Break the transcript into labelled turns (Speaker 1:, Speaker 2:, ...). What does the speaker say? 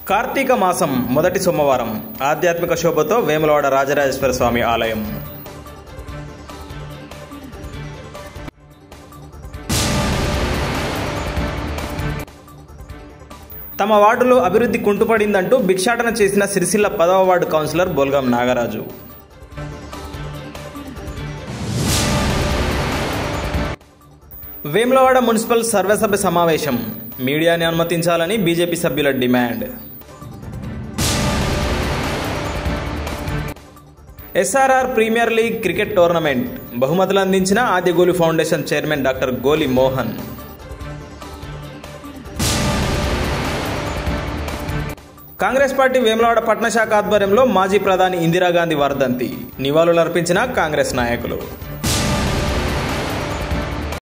Speaker 1: కార్తీక మాసం మొదటి సోమవారం ఆధ్యాత్మిక శోభతో వేములవాడ రాజరాజేశ్వర స్వామి ఆలయం. తమ వార్డులో అభివృద్ధి కుంటుపడిందంటూ భిక్షాటన చేసిన సిరిసిల్ల 10వ ward councillor Bolgam Nagaraju. Vemulawada municipal సర్వసభ్య సమావేశం, మీడియాని అనుమతించాలని బీజేపీ సభ్యుల డిమాండ్. SRR premier league cricket tournament బహుమతులు అందించిన ఆదిగోలి ఫౌండేషన్ చైర్మన్ డాక్టర్ గోలి మోహన్. కాంగ్రెస్ పార్టీ వేములవాడ పట్టణ శాఖ ఆధ్వర్యంలో మాజీ ప్రధాని ఇందిరాగాంధీ వర్ధంతి నివాళులర్పించిన కాంగ్రెస్ నాయకులు.